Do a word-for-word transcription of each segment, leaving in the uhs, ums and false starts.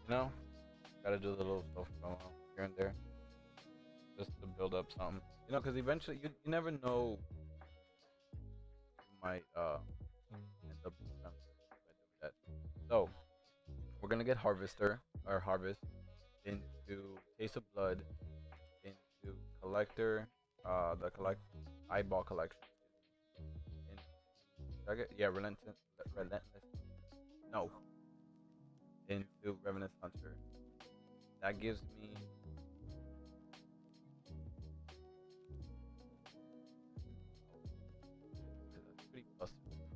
You know, gotta do the little stuff promo here and there just to build up something. You know, because eventually you, you never know you might uh end up doing something by doing that. So we're gonna get Harvester or Harvest into Taste of Blood, into Collector, uh, the collect eyeball collection. In, did I get, yeah, Relentless, Relentless. No, into Revenant Hunter. That gives me that's pretty plus.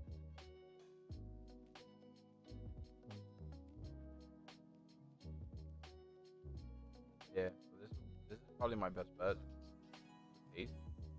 Yeah, so this this is probably my best bet. Ace.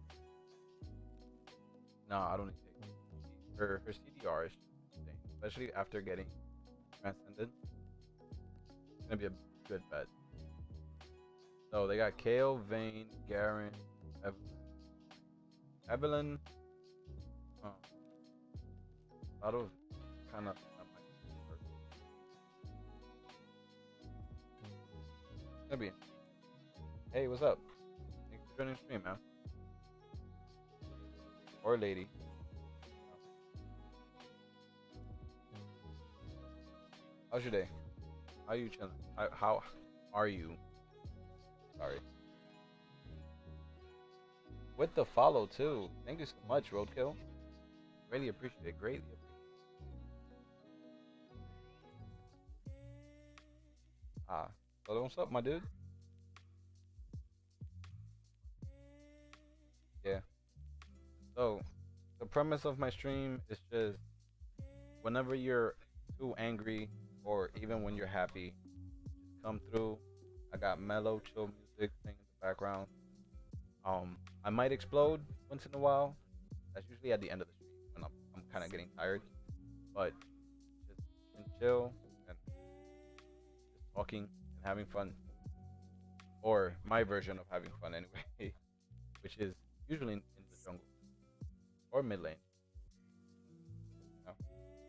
No, I don't need to. Her her C D R is insane, especially after getting Transcendent. It's gonna be a good bet. So they got Kale, Vayne, Garen, Ev- Evelyn. Uh, a lot of kind of. Gonna be. Hey, what's up? Thanks for joining the stream, man. Or lady. How's your day? How you chilling? How, how are you? Sorry. With the follow too. Thank you so much, Roadkill. Really appreciate it. Greatly appreciate it. Ah. So what's up, my dude? Yeah. So the premise of my stream is just whenever you're too angry or even when you're happy, just come through. I got mellow, chill music playing in the background. Um, I might explode once in a while. That's usually at the end of the stream when I'm I'm kind of getting tired. But just and chill and just talking and having fun, or my version of having fun anyway, which is usually in, in the jungle or mid lane. You know?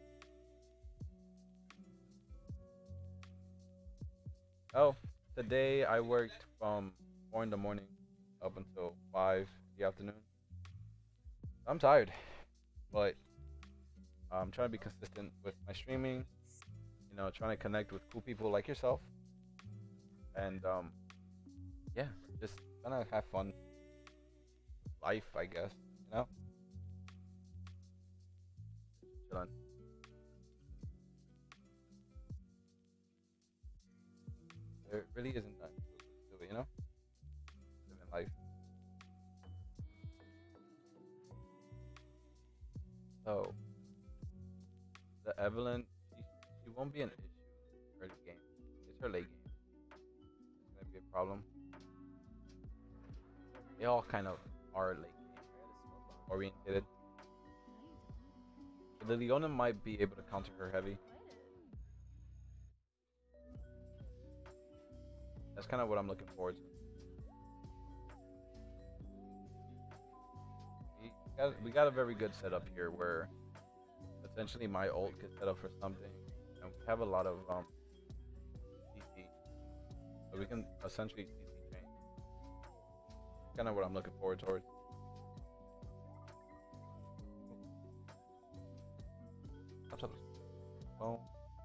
Oh, today I worked from four in the morning up until five in the afternoon. I'm tired, but I'm trying to be consistent with my streaming. You know, trying to connect with cool people like yourself, and um, yeah, just trying to have fun life, I guess. You know, chilling. There really isn't nothing to it, you know, living life. So the Evelyn, she, she won't be an issue early game. It's her late game. It's gonna be a problem. They all kind of are late game orientated. So the Leona might be able to counter her heavy. That's kind of what I'm looking forward to. We got, we got a very good setup here where essentially my ult gets set up for something, and we have a lot of um C C, so we can essentially C C chain. Kind of what I'm looking forward towards. Well,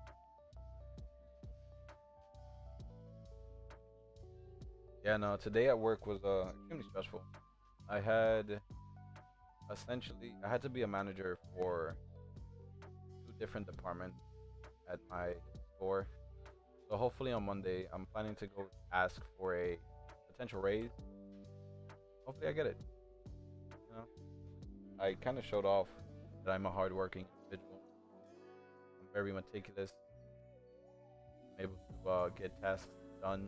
yeah, no, today at work was uh, extremely stressful. I had essentially I had to be a manager for two different departments at my store. So hopefully on Monday, I'm planning to go ask for a potential raise. Hopefully I get it. You know, I kind of showed off that I'm a hardworking individual. I'm very meticulous. I'm able to uh, get tasks done.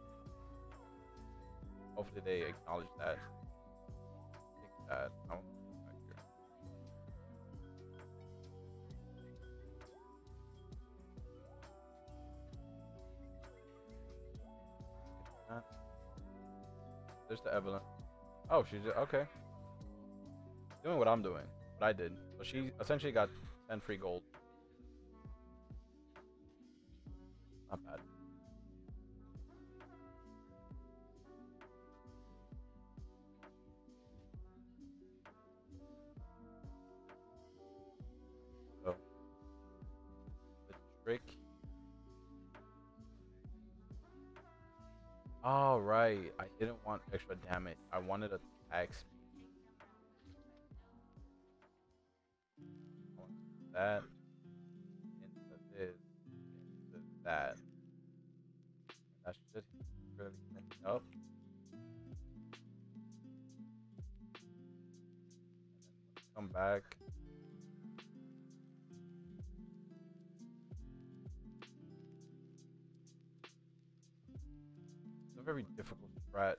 Hopefully they acknowledge that. Take that. Oh, back here. Uh, There's the Evelyn. Oh, she's okay. Doing what I'm doing, what I did. So she essentially got ten free gold. Not bad. Oh, right. I didn't want extra damage. I wanted attack speed. I want that into this into that. That should really hit me up. Come back. It's a very difficult strat.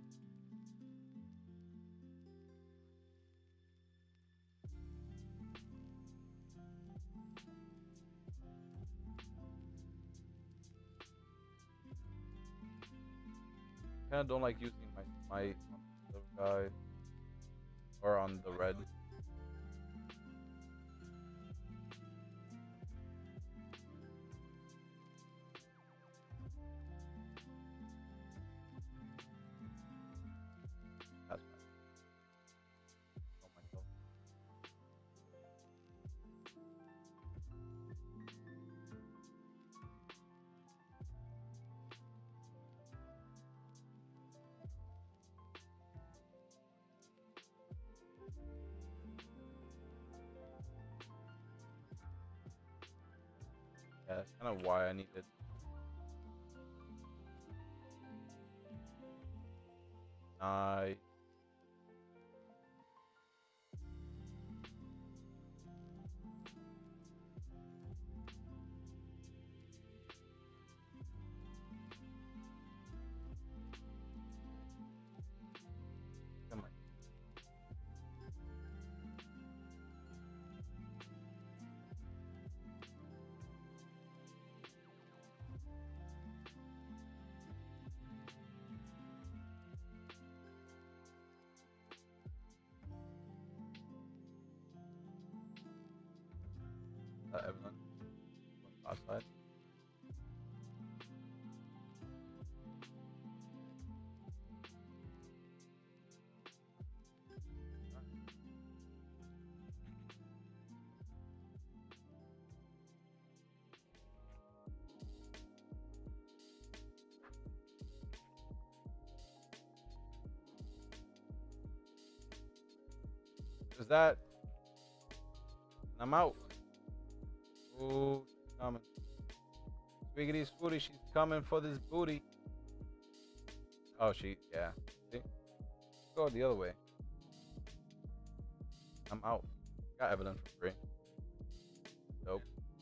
Kind of don't like using my smite on the guy or on the red. That's fine. Oh myself. Yeah, that's kind of why I needed. Nice. Come on. Uh, Evelyn, last side. Is that? I'm out. Ooh, she's coming. Squiggity Scooty, she's coming for this booty. Oh, she, yeah. See? Go the other way. I'm out. Got Evelyn for free. Dope.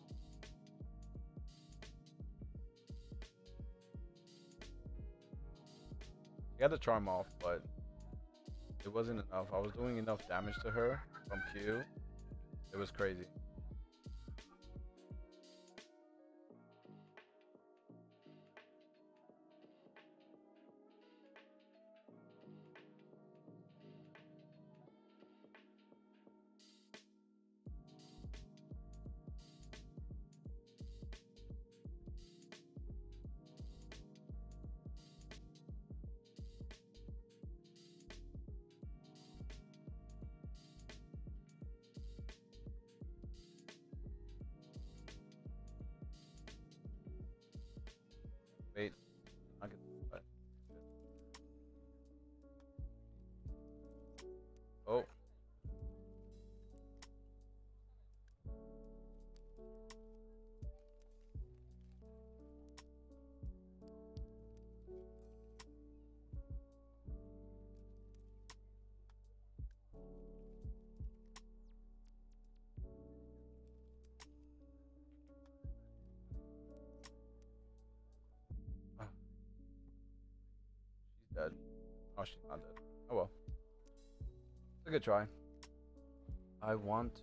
She had the charm off, but it wasn't enough. I was doing enough damage to her from Q. It was crazy. Wait, I'll get this button. Oh. Ah, she's dead. Oh, she's not dead. Oh well. It's a good try. I want to.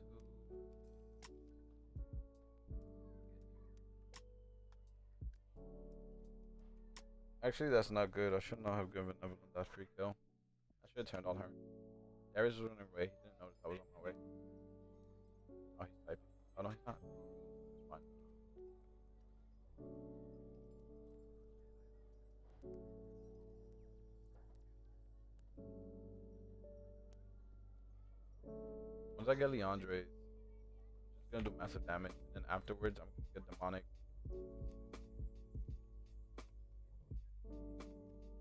Actually, that's not good. I should not have given Evelyn that free kill. I should have turned on her. Darius was running away. He didn't notice I was on my way. Oh, he's typing. Oh, no, he's not. It's fine. Once I get Leandre, I'm just gonna do massive damage. And afterwards, I'm gonna get demonic.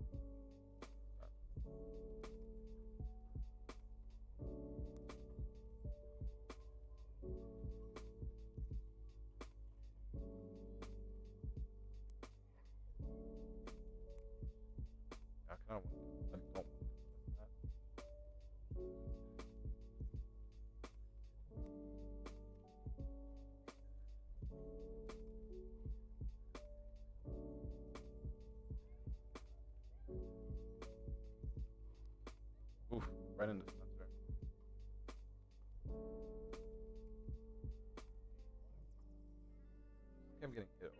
right in the center. Okay, I'm getting hit.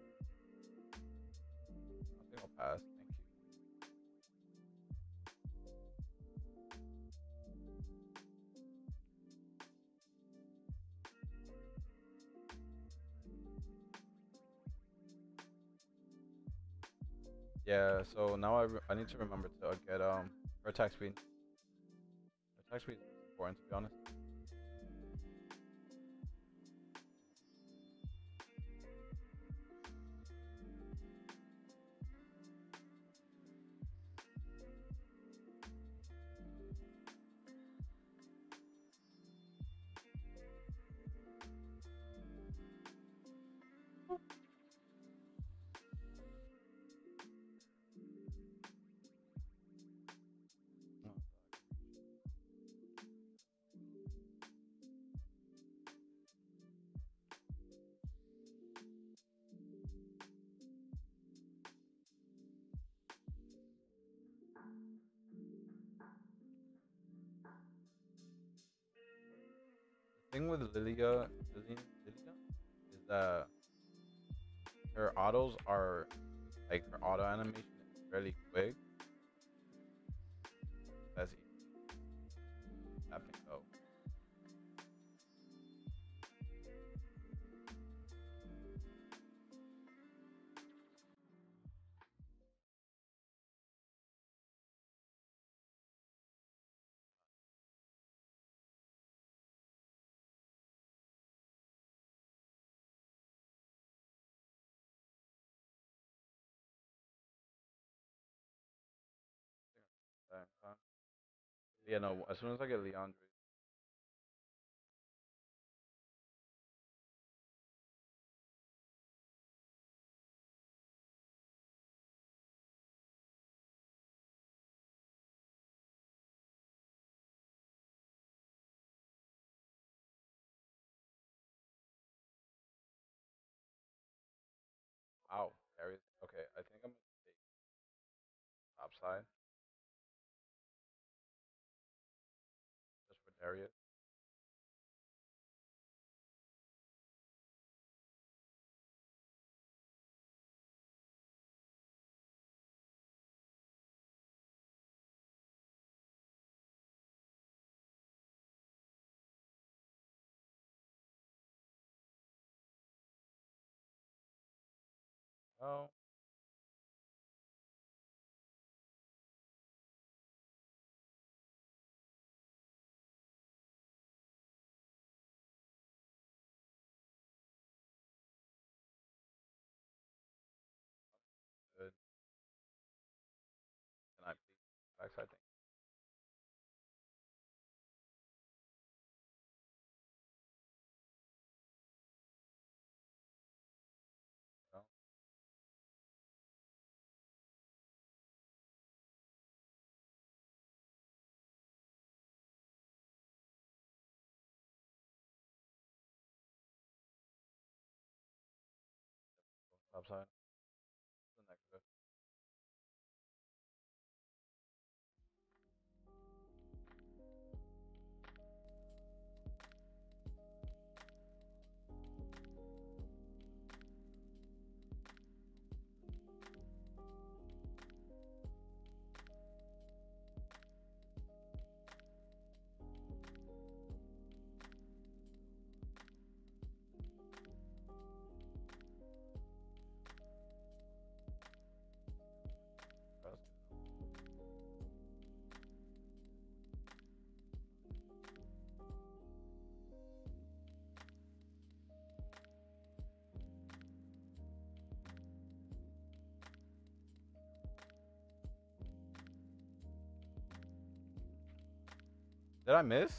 I think I'll pass. Thank you. Yeah. So now I, re- I need to remember to uh, get um her attack speed. Her attack speed is important to be honest. Oh, the thing with Lilia, Lillian, Lilia, is that her autos are like her auto animation is fairly quick. That's easy. Tap and go. Same time. Yeah, no. As soon as I get Leandre, ow, Darius. Okay, I think I'm gonna take top side just for Darius. Oh, good. Can I please backside thing? No. Top side. The next bit. Press. Did I miss?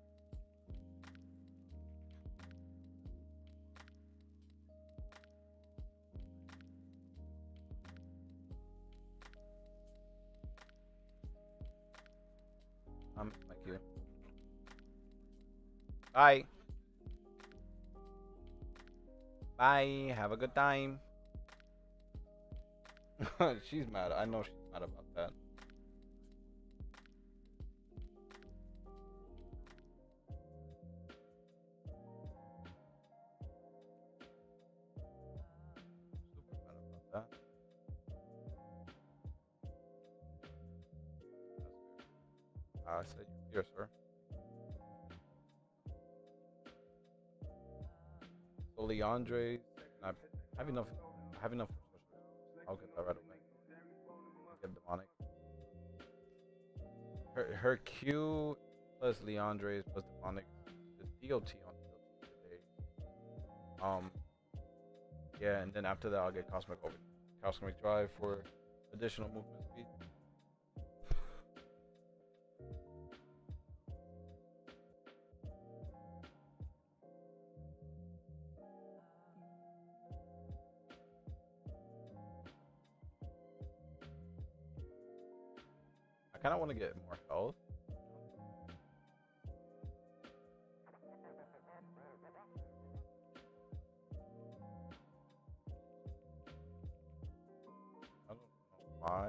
Um, thank you. Bye. Bye. Have a good time. She's mad. I know she's mad about that. I said you're here, sir. So Leandre, I have enough. I have enough for social. I'll get that right away. I'll get demonic. Her her Q plus Leandre's plus demonic is D O T on D O T today. Um, yeah, and then after that I'll get cosmic over cosmic drive for additional movement speed. I kind of want to get more health. I don't know why.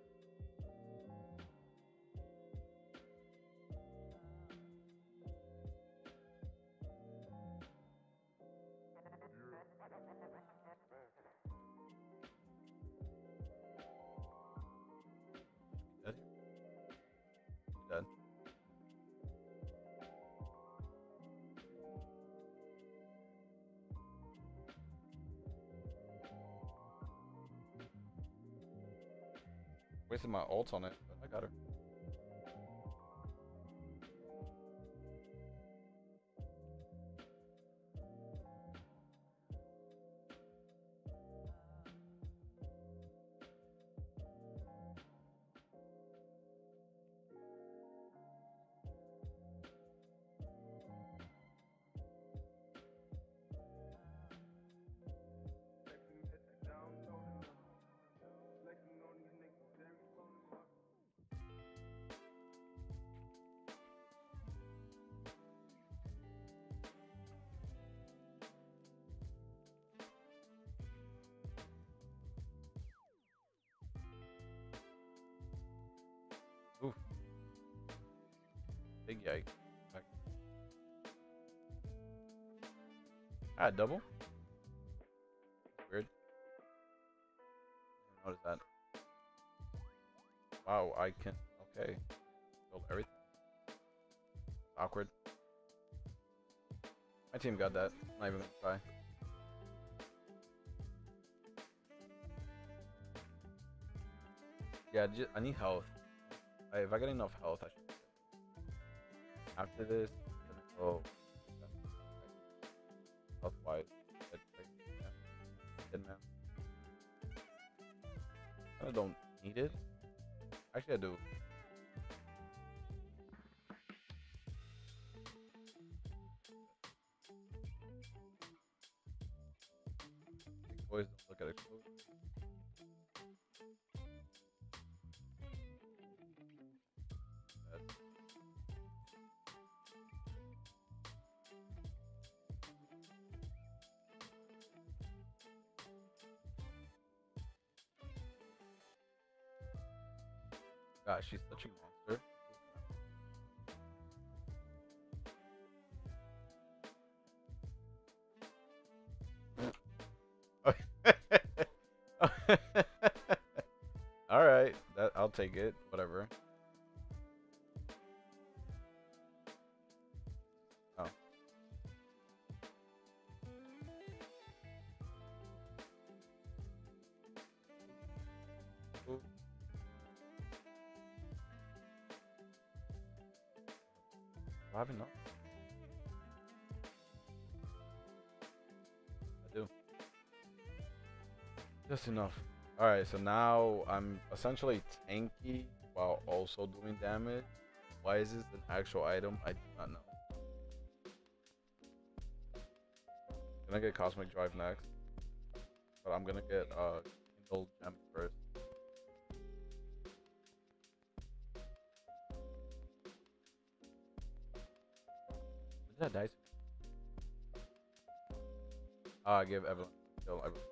Dead? Dead. Wasted my ult on it, but I got her. Oof. Big yike. Like, I had double. Weird. Didn't notice that. Wow, I can. Okay. Build everything. Awkward. My team got that. I'm not even gonna try. Yeah, just, I need health. I, if I get enough health, I should. After this, I'm gonna go health wise. Dead man. I kinda don't need it. Actually, I do. Boys don't look at it close. God, she's such a monster. All right, that I'll take it. Whatever. Oh. Ooh. Do I have enough? I do. Just enough. Alright, so now I'm essentially tanky while also doing damage. Why is this an actual item? I do not know. Gonna get Cosmic Drive next. But I'm gonna get uh Kindle Gem first. What did I die to? Ah, I give Evelyn. Kill Evelyn.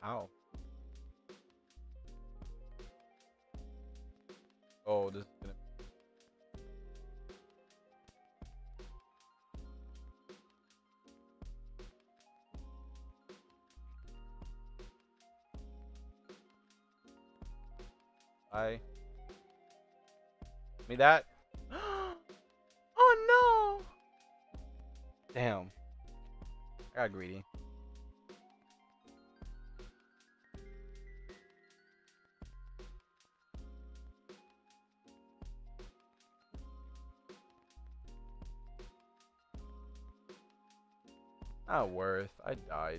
How? Oh, this is gonna. I. Me that. Oh no! Damn. I got greedy. Not worth. I died.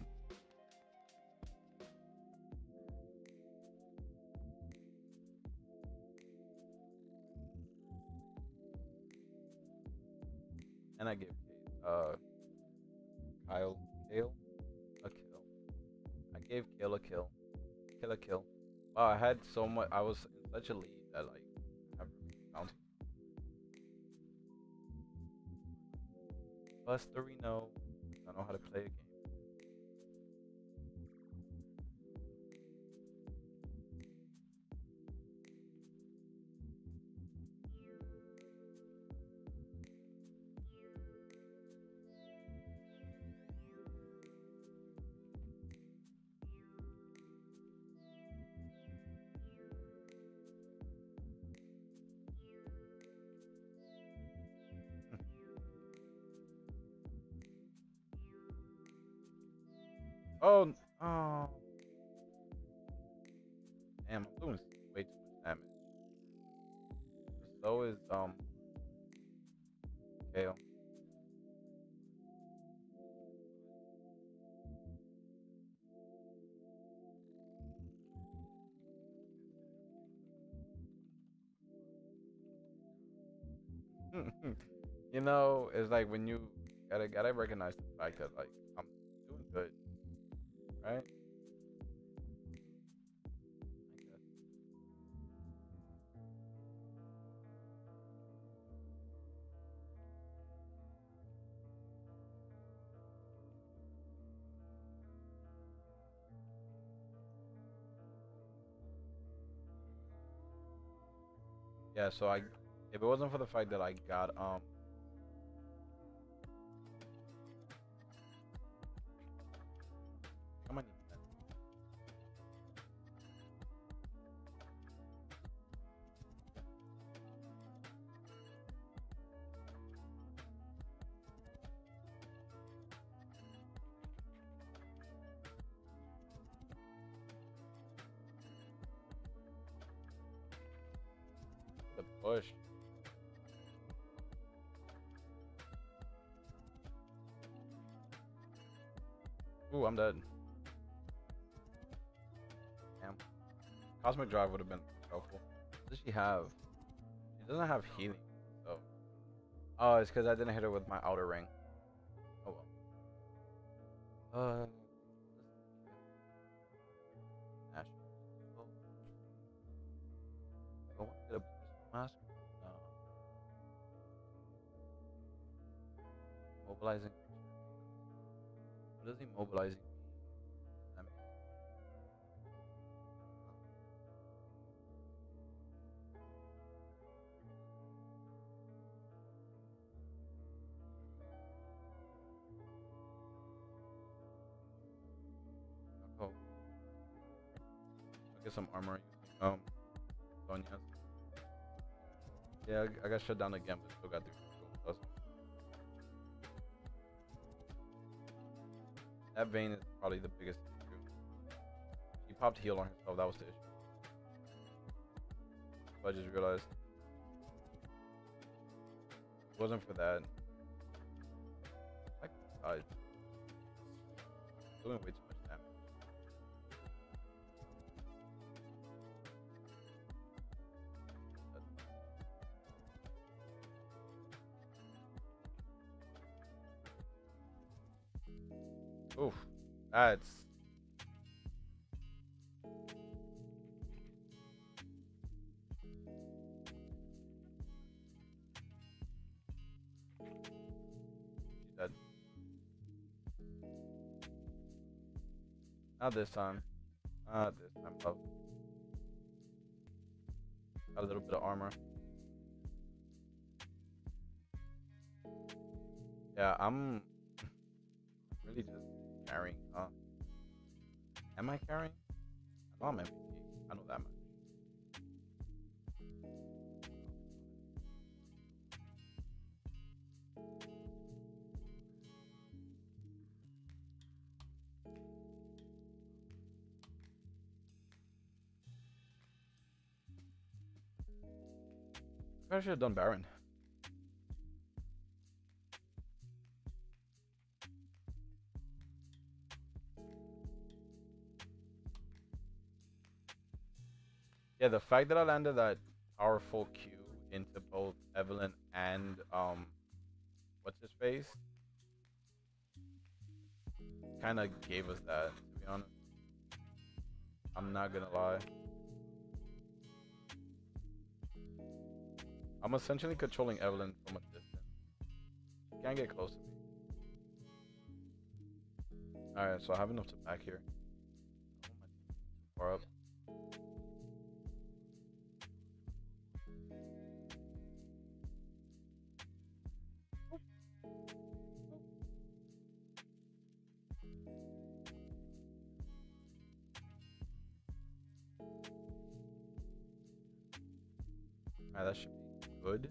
And I gave uh Kyle Kale a kill. I gave Kale a kill. Kill a kill. Wow, I had so much. I was in such a lead that like I have bounty. Busterino. I know how to play a game. Oh, oh, damn! I'm doing way too much damage. So is um Kale. You know, it's like when you gotta gotta recognize the fact that like I'm doing good, right? I guess. Yeah. So I, if it wasn't for the fact that I got um, how many the push. Ooh, I'm dead. Damn. Cosmic Drive would have been helpful. What does she have? She doesn't have healing. So. Oh, it's because I didn't hit her with my outer ring. Oh well. Uh. Ash. Oh, I want to get a Blissful mask. No. Mobilizing. What does he mobilizing mean? I mean, oh, I'll get some armor. Um, Sonya's. Yeah, I I got shut down again, but still got the gold. That vein is probably the biggest issue. She popped heal on herself. That was the issue. So I just realized if it wasn't for that. I died. Doing way too much damage. Oof, that's that. Not this time. Not this time, love. Got a little bit of armor. Yeah, I'm really just carrying, huh? Am I carrying? I know I'm M V P. I know that much. I should have done Baron. Yeah, the fact that I landed that powerful Q into both Evelyn and um, what's his face, kind of gave us that. To be honest, I'm not gonna lie. I'm essentially controlling Evelyn from a distance. She can't get close to me. All right, so I have enough to back here. Far up. Alright, that should be good.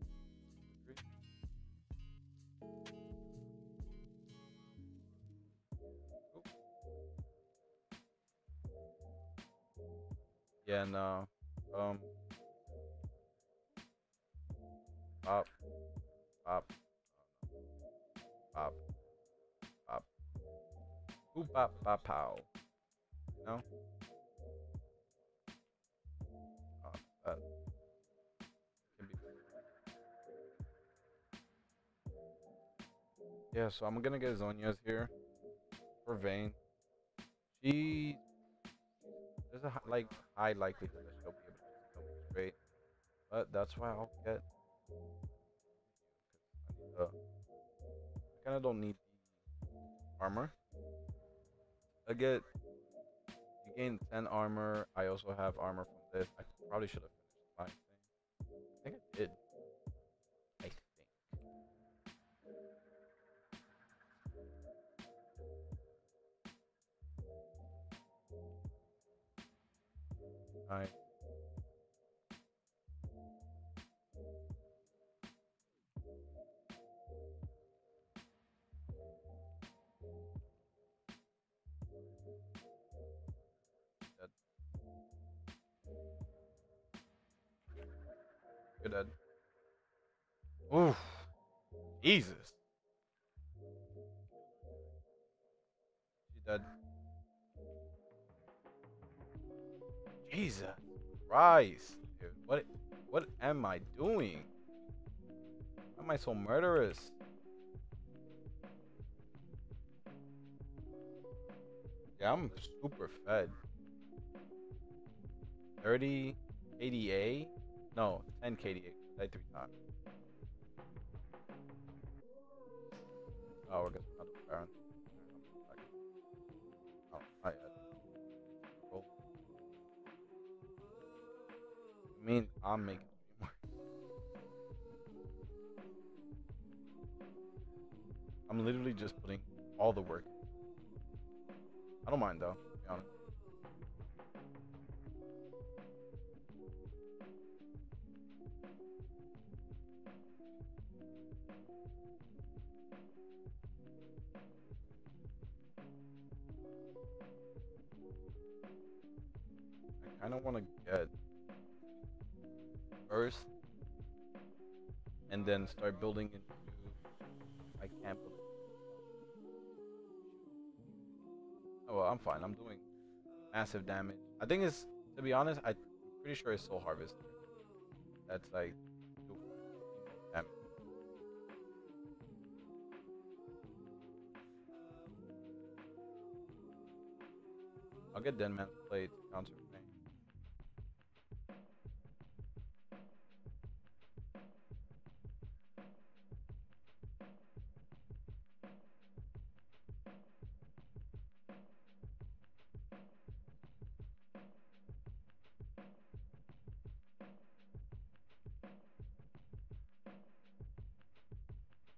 Yeah, no. Um. Pop. Pop. Pop. Pop. Ooh, pop, pop, pow. No? Oh, that can be. Yeah, so I'm gonna get Zonia's here for Vayne. She. There's a hi- like high likelihood that she'll be able to just kill me straight. But that's why I'll get. I need the. I kinda don't need the armor. I get. You gain ten armor. I also have armor from this. I probably should have finished my thing. I think I did. I think. Alright. Dead. You're dead. Oof. Jesus. She dead. Jesus Christ, dude. What what am I doing? Why am I so murderous? Yeah, I'm super fed. thirty K D A? No, ten K D A. Died three times. Oh, we're gonna another Baron. Oh, not yet. Cool. I mean, I'm making three more. I'm literally just putting all the work. I don't mind though, to be honest. I kind of want to get first and then start building into. I can't build. Oh well, I'm fine. I'm doing massive damage. I think it's, to be honest, I'm pretty sure it's Soul Harvest. That's like do damage. I'll get Dead Man's Play to counter Vayne.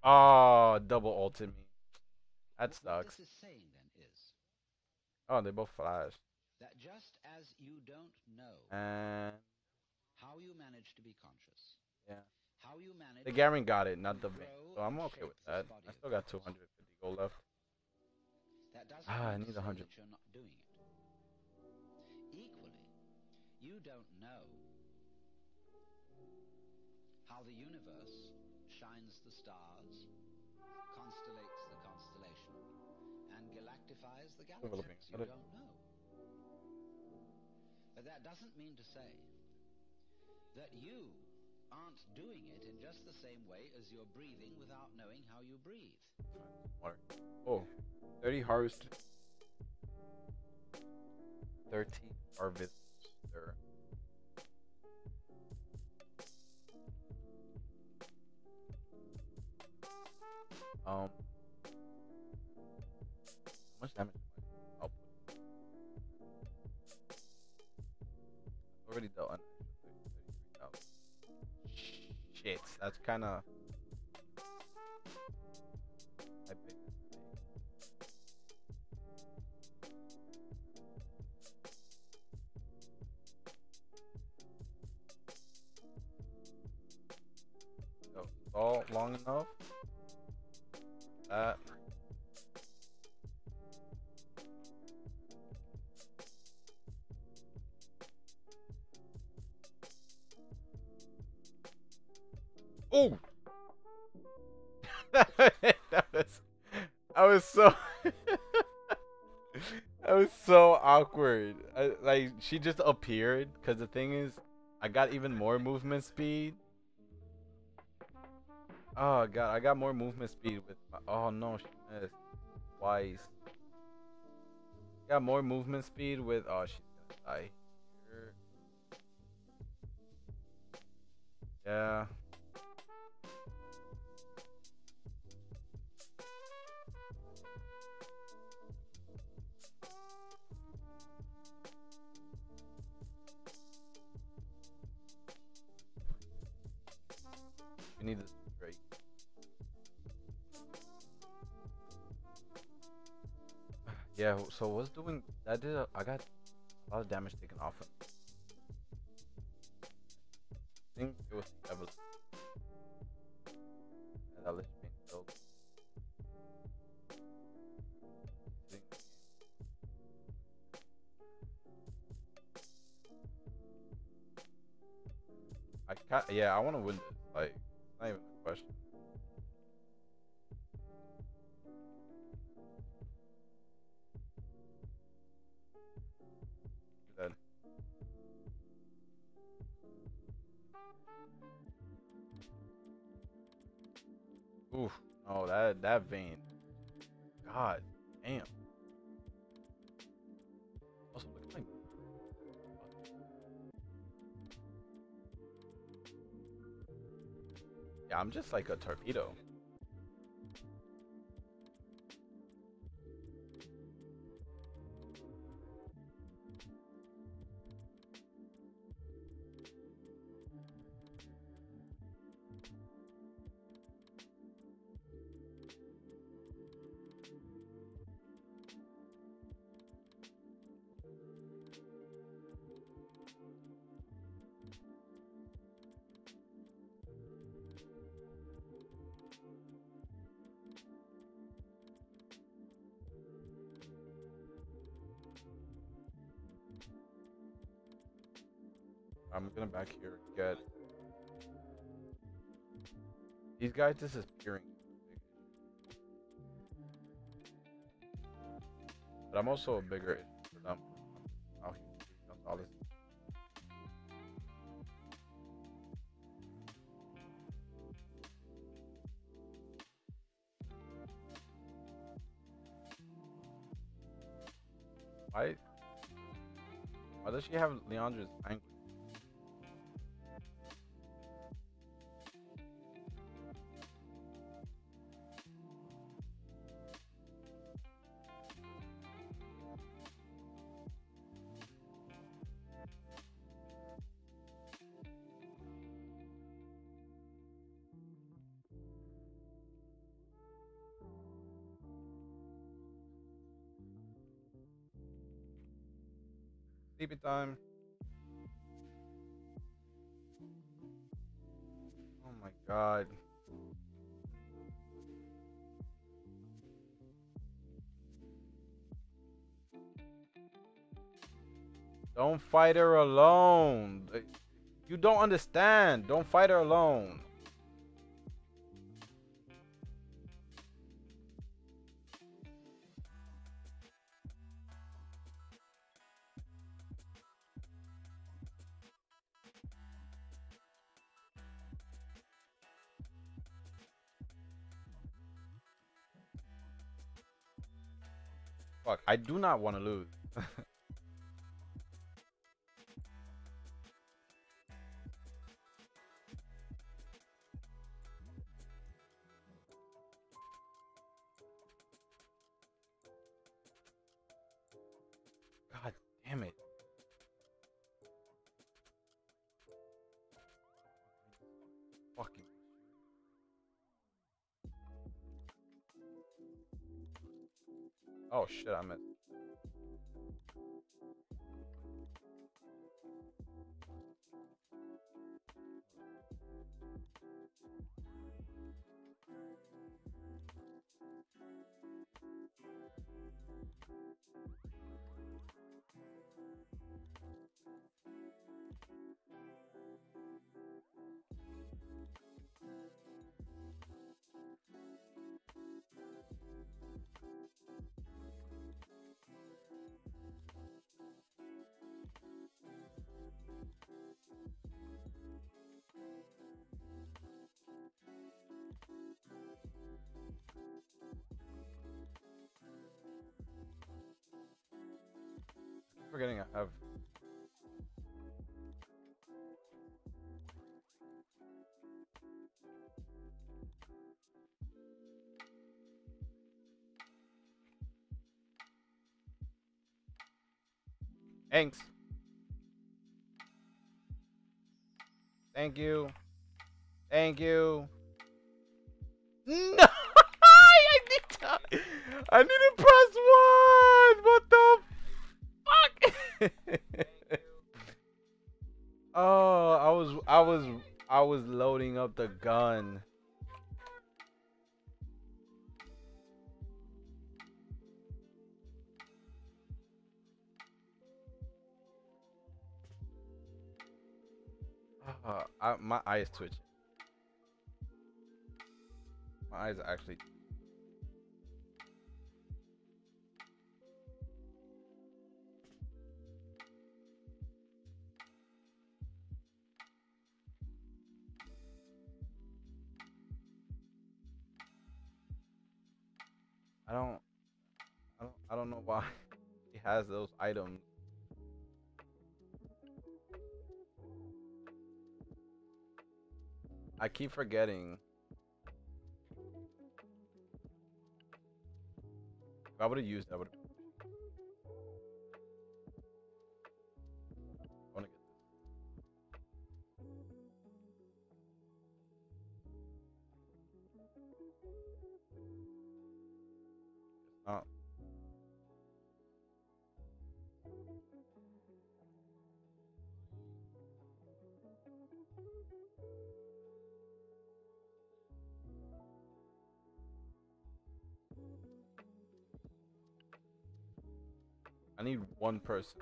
Oh, double ulted me. That What, what sucks. this is saying then is Oh, they both flash. that just as you don't know And how you manage to be conscious, yeah, how you the manage Garen got it, to not the Vayne. grow So and I'm okay shape with this that. body I of still got yours, two hundred fifty gold left. that doesn't Ah, I mean to need say one hundred. that you're not doing it. Equally, you don't know how the universe shines the stars, constellates the constellation, and galactifies the Developing. galaxies. You What is- don't know. But that doesn't mean to say that you aren't doing it in just the same way as you're breathing without knowing how you breathe. Water. Oh, thirty harvest. thirty harvest. There. Um, how much damage am I output? I've already dealt an extra thirty-three thousand. Shit, that's kind of my biggest mistake. So, all long enough. That. Oh, that was. I was so. That was so awkward. I, like she just appeared because the thing is, I got even more movement speed. Oh god, I got more movement speed with. My, oh no, she missed twice. Got more movement speed with. Oh, she's gonna die here. Yeah, we need this straight. Yeah, so what's doing? That did. A, I got a lot of damage taken off of me. I think it was the Evelyn. Yeah, that Lich Bane killed. I ca Yeah, I want to win this. Like, it's not even a question. That. Oof. No, that that vein. God damn. Also, look at my. Yeah, I'm just like a torpedo. I'm gonna back here get these guys disappearing. But I'm also a bigger issue for them. Out here, Gonzalez. Why? Why does she have Leandra's language? sleepy time. Oh my god. Don't fight her alone. Uh, You don't understand. Don't fight her alone. Fuck, I do not want to lose. God damn it. Fucking. Oh shit, I missed. I'm forgetting I have. Thanks. Thank you. Thank you. No! I need to. I need to press one. What the fuck? Oh, I was, I was, I was loading up the gun. Uh, I, my eyes twitching. My eyes are actually. I don't. I don't. I don't know why he has those items. I keep forgetting. If I would have used, I would. Want to get this? Uh, I need one person.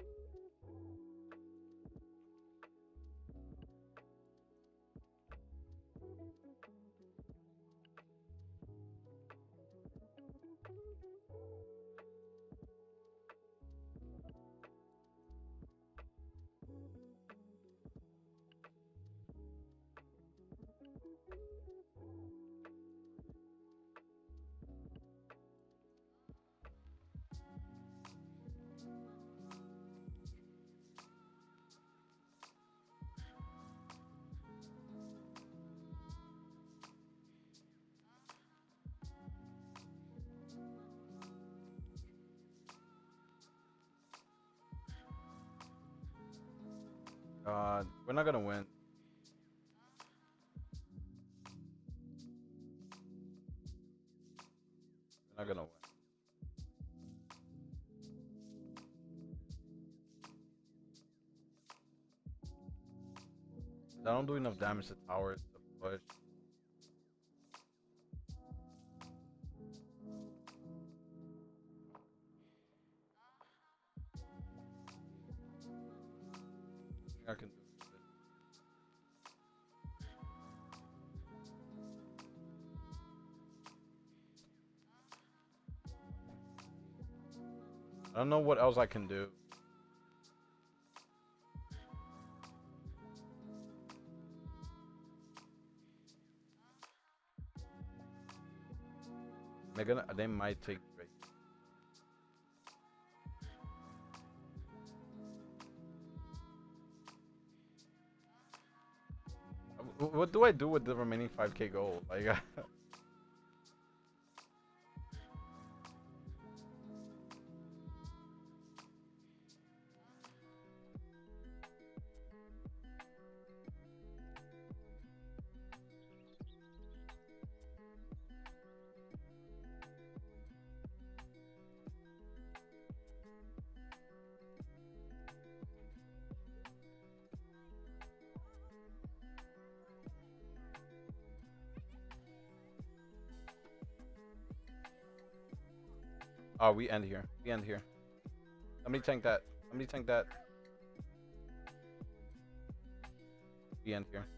God, we're not gonna win. We're not gonna win. I don't do enough damage to towers to push. I can do this. I don't know what else I can do. They're gonna. They might take Drake. Wh- What do I do with the remaining five K gold? Like, oh, we end here. We end here. Somebody tank that. Somebody tank that. We end here.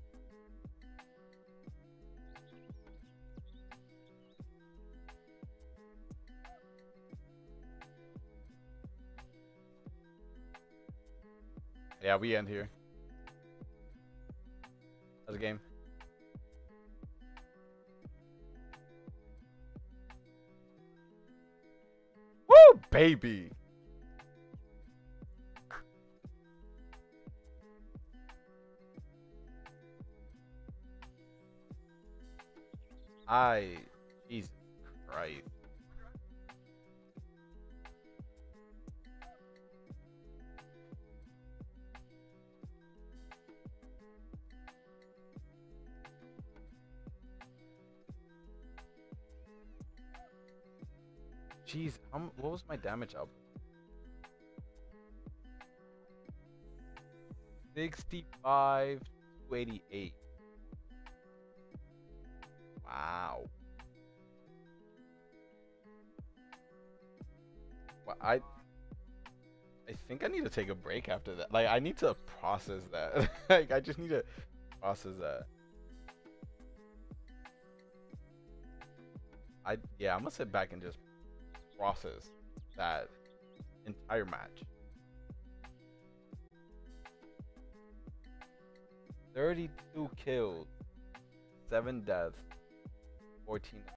Yeah, we end here. That's a game. Woo, baby. I, Jesus Christ. Jeez, how, m- what was my damage output? sixty-five to eighty-eight. Wow. Well, I I think I need to take a break after that. Like, I need to process that. Like, I just need to process that. I yeah, I'm gonna sit back and just process that entire match. thirty-two kills, seven deaths, fourteen